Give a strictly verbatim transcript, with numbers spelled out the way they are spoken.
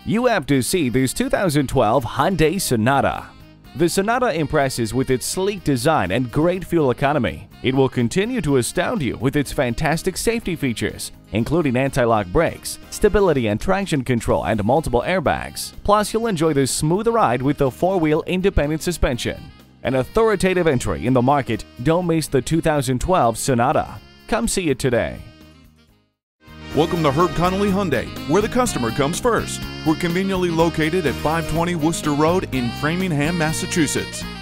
You have to see this two thousand twelve Hyundai Sonata. The Sonata impresses with its sleek design and great fuel economy. It will continue to astound you with its fantastic safety features, including anti-lock brakes, stability and traction control, and multiple airbags. Plus, you'll enjoy the smooth ride with the four-wheel independent suspension. An authoritative entry in the market, don't miss the two thousand twelve Sonata. Come see it today. Welcome to Herb Connolly Hyundai, where the customer comes first. We're conveniently located at five twenty Worcester Road in Framingham, Massachusetts.